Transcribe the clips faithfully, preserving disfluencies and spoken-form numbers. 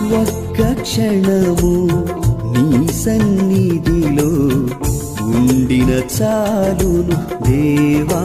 ఒక్క క్షణము నీ సన్నిధిలో ఉండిన చాలును దేవా,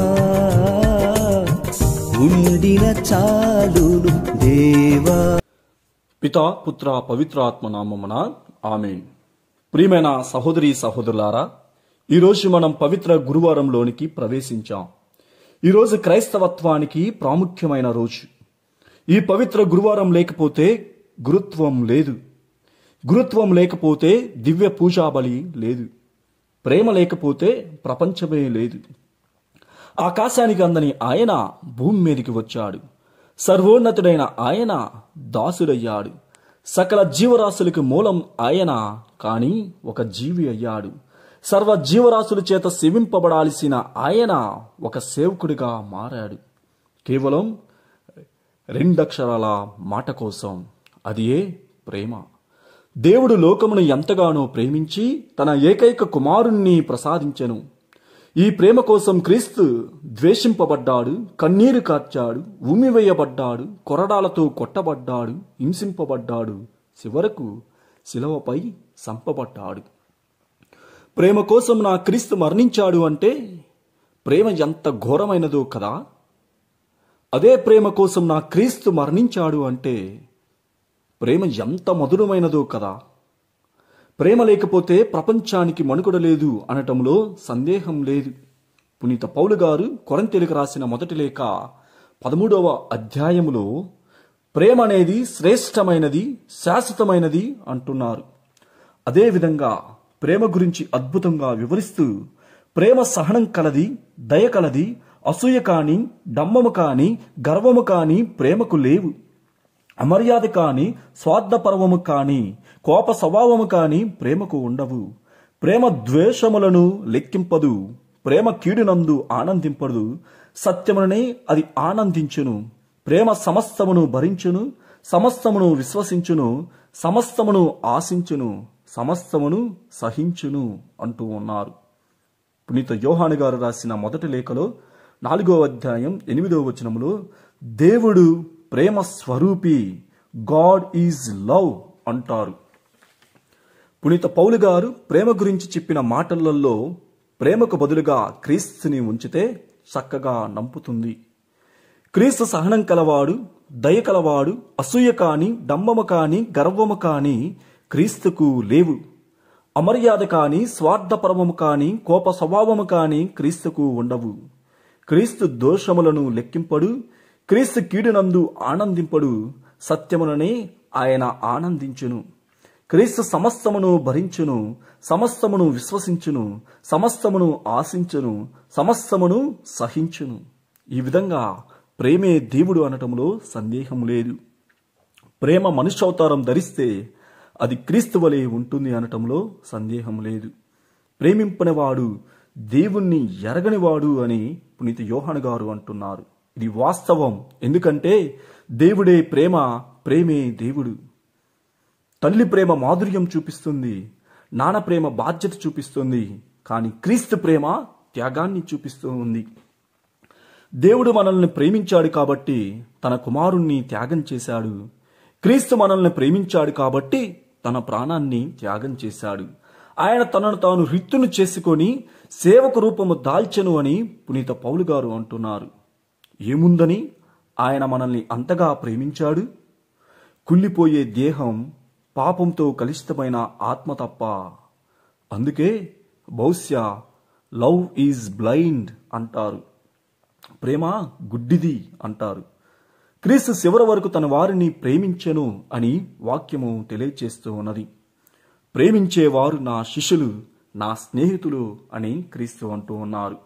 ఉండిన చాలును దేవా. పితా పుత్ర పవిత్రాత్మ నామమున ఆమేన్. ప్రియమైన సహోదరి సహోదరులారా, ఈరోజు మనం పవిత్ర గురువారంలోనికి ప్రవేశించాం. ఈరోజు క్రైస్తవత్వానికి ప్రాముఖ్యమైన రోజు. ఈ పవిత్ర గురువారం లేకపోతే గురుత్వం లేదు. గురుత్వం లేకపోతే దివ్య పూజాబలి లేదు. ప్రేమ లేకపోతే ప్రపంచమే లేదు. ఆకాశానికి అందని ఆయన భూమి మీదకి వచ్చాడు. సర్వోన్నతుడైన ఆయన దాసుడయ్యాడు. సకల జీవరాశులకు మూలం ఆయన కాని ఒక జీవి అయ్యాడు. సర్వ జీవరాశుల చేత సేవింపబడాల్సిన ఆయన ఒక సేవకుడిగా మారాడు. కేవలం రెండక్షరాల మాట కోసం, అదియే ప్రేమ. దేవుడు లోకమును ఎంతగానో ప్రేమించి తన ఏకైక కుమారుణ్ణి ప్రసాదించెను. ఈ ప్రేమ కోసం క్రీస్తు ద్వేషింపబడ్డాడు, కన్నీరు కార్చాడు, ఉమ్మివేయబడ్డాడు, కొరడాలతో కొట్టబడ్డాడు, హింసింపబడ్డాడు, చివరకు శిలువపై చంపబడ్డాడు. ప్రేమ కోసం నా క్రీస్తు మరణించాడు అంటే ప్రేమ ఎంత ఘోరమైనదో కదా. అదే ప్రేమ కోసం నా క్రీస్తు మరణించాడు అంటే ప్రేమ ఎంత మధురమైనదో కదా. ప్రేమ లేకపోతే ప్రపంచానికి మనుగడ లేదు అనటంలో సందేహం లేదు. పునీత పౌలు గారు కొరింథీయులకు రాసిన మొదటి లేఖ పదమూడవ అధ్యాయములో ప్రేమ అనేది శ్రేష్టమైనది, శాశ్వతమైనది అంటున్నారు. అదేవిధంగా ప్రేమ గురించి అద్భుతంగా వివరిస్తూ, ప్రేమ సహనం కలది, దయ కలది, అసూయ కాని, డంబము కాని, గర్వము కాని ప్రేమకు లేవు. అమర్యాద కాని, స్వార్థపర్వము కాని, కోప స్వభావము కాని ప్రేమకు ఉండవు. ప్రేమ ద్వేషములను లెక్కింపదు. ప్రేమ కీడునందు ఆనందింపదు, సత్యముననే అది ఆనందించును. ప్రేమ సమస్తమును భరించును, సమస్తమును విశ్వసించును, సమస్తమును ఆశించును, సమస్తమును సహించును అంటూ ఉన్నారు. పునీత యోహాను గారు రాసిన మొదటి లేఖలో నాలుగో అధ్యాయం ఎనిమిదో వచనములో దేవుడు ప్రేమ స్వరూపి, గాడ్ ఈజ్ లవ్ అంటారు. పునీత పౌలు గారు ప్రేమ గురించి చెప్పిన మాటలలో ప్రేమకు బదులుగా క్రీస్తుని ఉంచితే చక్కగా నంపుతుంది. క్రీస్తు సహనం కలవాడు, దయ కలవాడు, అసూయ కాని, డంబము కాని, గర్వము కాని క్రీస్తుకు లేవు. అమర్యాద కాని, స్వార్థపరమము కాని, కోప స్వభావము కాని క్రీస్తుకు ఉండవు. క్రీస్తు దోషములను లెక్కింపడు, క్రీస్తు కీడునందు ఆనందింపడు, సత్యముననే ఆయన ఆనందించును. క్రీస్తు సమస్తమును భరించును, సమస్తమును విశ్వసించును, సమస్తమును ఆశించును, సమస్తమును సహించును. ఈ విధంగా ప్రేమే దేవుడు అనటంలో సందేహం లేదు. ప్రేమ మనుష్యావతారం ధరిస్తే అది క్రీస్తు వలె ఉంటుంది అనటంలో సందేహం లేదు. ప్రేమింపనివాడు దేవుణ్ణి ఎరగనివాడు అని పునీత యోహాను గారు అంటున్నారు. ఇది వాస్తవం. ఎందుకంటే దేవుడే ప్రేమ, ప్రేమే దేవుడు. తల్లి ప్రేమ మాధుర్యం చూపిస్తుంది, నాన్న ప్రేమ బాధ్యత చూపిస్తుంది, కానీ క్రీస్తు ప్రేమ త్యాగాన్ని చూపిస్తూ ఉంది. దేవుడు మనల్ని ప్రేమించాడు కాబట్టి తన కుమారుణ్ణి త్యాగం చేశాడు. క్రీస్తు మనల్ని ప్రేమించాడు కాబట్టి తన ప్రాణాన్ని త్యాగం చేశాడు. ఆయన తనను తాను రిత్తును చేసుకొని సేవకు రూపము దాల్చెను అని పునీత పౌలు గారు అంటున్నారు. ఏముందని ఆయన మనల్ని అంతగా ప్రేమించాడు? కుళ్ళిపోయే దేహం, పాపంతో కలుషితమైన ఆత్మ తప్ప. అందుకే బహుశా లవ్ ఈజ్ బ్లైండ్ అంటారు, ప్రేమ గుడ్డిది అంటారు. క్రీస్తు చివరి వరకు తన వారిని ప్రేమించెను అని వాక్యము తెలియచేస్తూ ఉన్నది. ప్రేమించేవారు నా శిష్యులు, నా స్నేహితులు అని క్రీస్తు అంటూ ఉన్నారు.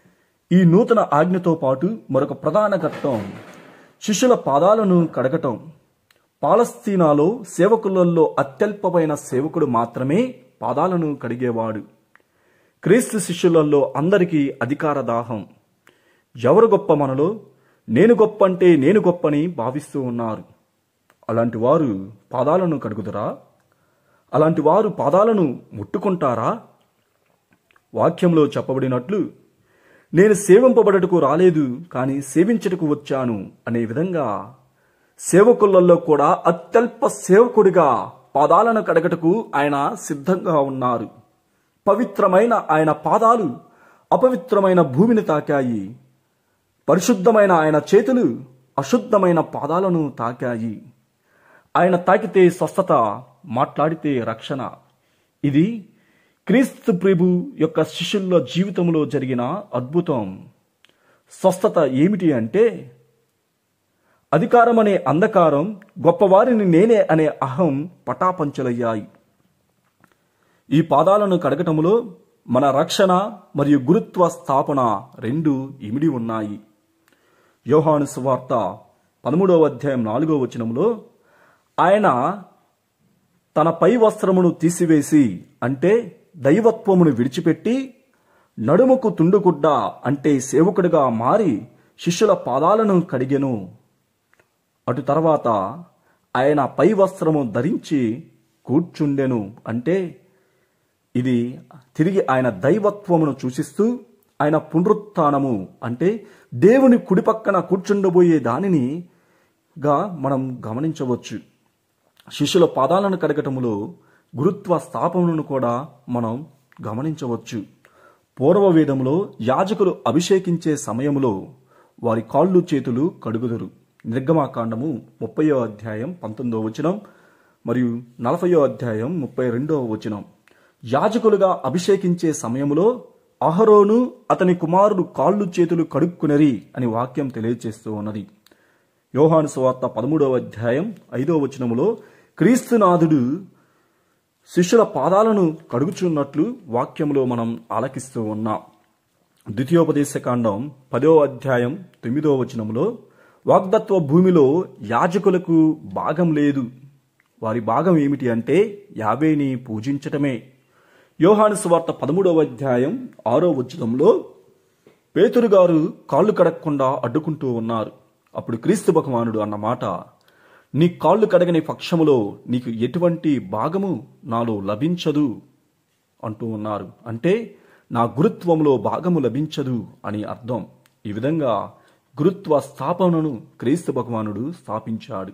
ఈ నూతన ఆజ్ఞతో పాటు మరొక ప్రధాన ఘట్టం శిష్యుల పాదాలను కడగటం. పాలస్తీనాలో సేవకులలో అత్యల్పమైన సేవకుడు మాత్రమే పాదాలను కడిగేవాడు. క్రీస్తు శిష్యులలో అందరికీ అధికార దాహం. ఎవరు గొప్ప మనలో? నేను గొప్ప అంటే నేను గొప్పని భావిస్తూ ఉన్నారు. అలాంటి వారు పాదాలను కడుగుదరా? అలాంటి వారు పాదాలను ముట్టుకుంటారా? వాక్యంలో చెప్పబడినట్లు నేను సేవింపబడటకు రాలేదు, కానీ సేవించటకు వచ్చాను అనే విధంగా సేవకులలో కూడా అత్యల్ప సేవకుడిగా పాదాలను కడగటకు ఆయన సిద్ధంగా ఉన్నారు. పవిత్రమైన ఆయన పాదాలు అపవిత్రమైన భూమిని తాకాయి. పరిశుద్ధమైన ఆయన చేతులు అశుద్ధమైన పాదాలను తాకాయి. ఆయన తాకితే స్వస్థత, మాట్లాడితే రక్షణ. ఇది క్రీస్తు ప్రభు యొక్క శిష్యుల జీవితంలో జరిగిన అద్భుతం. స్వస్థత ఏమిటి అంటే, అధికారం అనే అంధకారం, గొప్పవారిని నేనే అనే అహం పటాపంచలయ్యాయి. ఈ పాదాలను కడగటములో మన రక్షణ మరియు గురుత్వ స్థాపన రెండు ఇమిడి ఉన్నాయి. యోహాను సువార్త పదమూడవ అధ్యాయం నాలుగవ వచనంలో ఆయన తన పై వస్త్రమును తీసివేసి, అంటే దైవత్వమును విడిచిపెట్టి నడుముకు తుండుగుడ్డ అంటే సేవకుడిగా మారి శిష్యుల పాదాలను కడిగెను. అటు తర్వాత ఆయన పై వస్త్రము ధరించి కూర్చుండెను. అంటే ఇది తిరిగి ఆయన దైవత్వమును సూచిస్తూ ఆయన పునరుత్థానము, అంటే దేవుని కుడి పక్కన కూర్చుండబోయే దానిని గా మనం గమనించవచ్చు. శిష్యుల పాదాలను కడగటములో గురుత్వ స్థాపనను కూడా మనం గమనించవచ్చు. పూర్వవేదంలో యాజకులు అభిషేకించే సమయంలో వారి కాళ్ళు చేతులు కడుగుదురు. నిర్గమాకాండము ముప్పయో అధ్యాయం పంతొమ్మిదవ వచనం మరియు నలభయో అధ్యాయం ముప్పై రెండవ వచనం. యాజకులుగా అభిషేకించే సమయంలో అహరోను అతని కుమారుడు కాళ్ళు చేతులు కడుక్కునరి అని వాక్యం తెలియజేస్తూ ఉన్నది. యోహాను సువార్త పదమూడవ అధ్యాయం ఐదవ వచనములో క్రీస్తునాథుడు శిష్యుల పాదాలను కడుగుచున్నట్లు వాక్యంలో మనం ఆలకిస్తూ ఉన్నాం. ద్వితీయోపదేశకాండం పదో అధ్యాయం తొమ్మిదవ వచనములో వాగ్దత్వ భూమిలో యాజకులకు భాగం లేదు. వారి భాగం ఏమిటి అంటే యావేని పూజించటమే. యోహాను సువార్త పదమూడవ అధ్యాయం ఆరో వచనంలో పేతురు గారు కాళ్ళు కడగకుండా అడ్డుకుంటూ ఉన్నారు. అప్పుడు క్రీస్తు భగవానుడు అన్నమాట, నీ కాళ్ళు కడగని పక్షములో నీకు ఎటువంటి భాగము నాలో లభించదు అంటూ ఉన్నారు. అంటే నా గురుత్వంలో భాగము లభించదు అని అర్థం. ఈ విధంగా గురుత్వ స్థాపనను క్రీస్తు భగవానుడు స్థాపించాడు.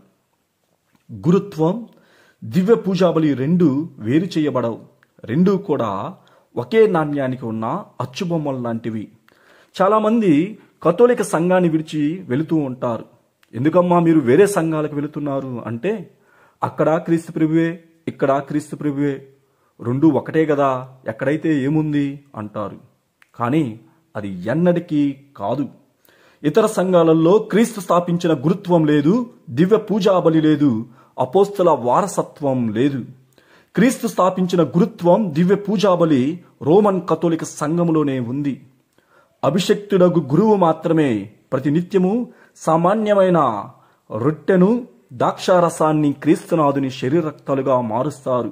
గురుత్వం, దివ్య పూజాబలి రెండు వేరు చేయబడవు. రెండూ కూడా ఒకే నాణ్యానికి ఉన్న అచ్చుబొమ్మలు లాంటివి. చాలామంది కథోలిక సంఘాన్ని విడిచి వెళుతూ ఉంటారు. ఎందుకమ్మా మీరు వేరే సంఘాలకు వెళుతున్నారు అంటే, అక్కడ క్రీస్తు ప్రభువే, ఇక్కడ క్రీస్తు ప్రభువే, రెండు ఒకటే కదా, ఎక్కడైతే ఏముంది అంటారు. కానీ అది ఎన్నటికీ కాదు. ఇతర సంఘాలలో క్రీస్తు స్థాపించిన గురుత్వం లేదు, దివ్య పూజాబలి లేదు, అపోస్తల వారసత్వం లేదు. క్రీస్తు స్థాపించిన గురుత్వం, దివ్య పూజాబలి రోమన్ కథోలిక సంఘములోనే ఉంది. అభిషక్తుడగు గురువు మాత్రమే ప్రతినిత్యము సామాన్యమైన రొట్టెను, ద్రాక్షారసాన్ని క్రీస్తునాథుని శరీరరక్తాలుగా మారుస్తారు.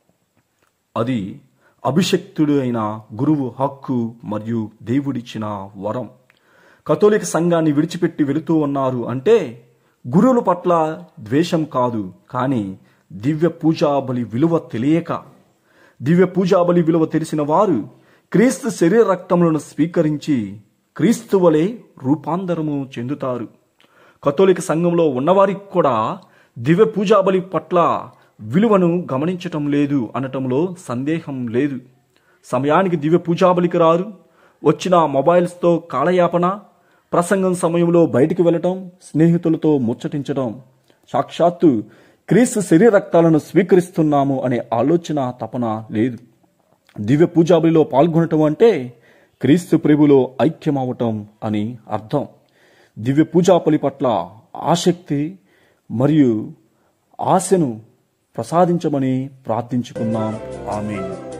అది అభిషక్తుడు అయిన గురువు హక్కు మరియు దేవుడిచ్చిన వరం. కథోలిక సంఘాన్ని విడిచిపెట్టి వెళుతూ ఉన్నారు అంటే గురువుల పట్ల ద్వేషం కాదు, కానీ దివ్య పూజాబలి విలువ తెలియక. దివ్య పూజాబలి విలువ తెలిసిన వారు క్రీస్తు శరీర రక్తములను స్వీకరించి క్రీస్తు వలె రూపాంతరము చెందుతారు. కథోలిక సంఘంలో ఉన్నవారికి కూడా దివ్య పూజాబలి పట్ల విలువను గమనించటం లేదు అనటంలో సందేహం లేదు. సమయానికి దివ్య పూజాబలికి రారు. వచ్చిన మొబైల్స్తో కాలయాపన, ప్రసంగం సమయంలో బయటికి వెళ్ళటం, స్నేహితులతో ముచ్చటించడం. సాక్షాత్తు క్రీస్తు శరీర రక్తాలను స్వీకరిస్తున్నాము అనే ఆలోచన, తపన లేదు. దివ్య పూజాబలిలో పాల్గొనటం అంటే క్రీస్తు ప్రభులో ఐక్యమవటం అని అర్థం. దివ్య పూజాబలి పట్ల ఆసక్తి మరియు ఆశను ప్రసాదించమని ప్రార్థించుకున్నాం. ఆమేన్.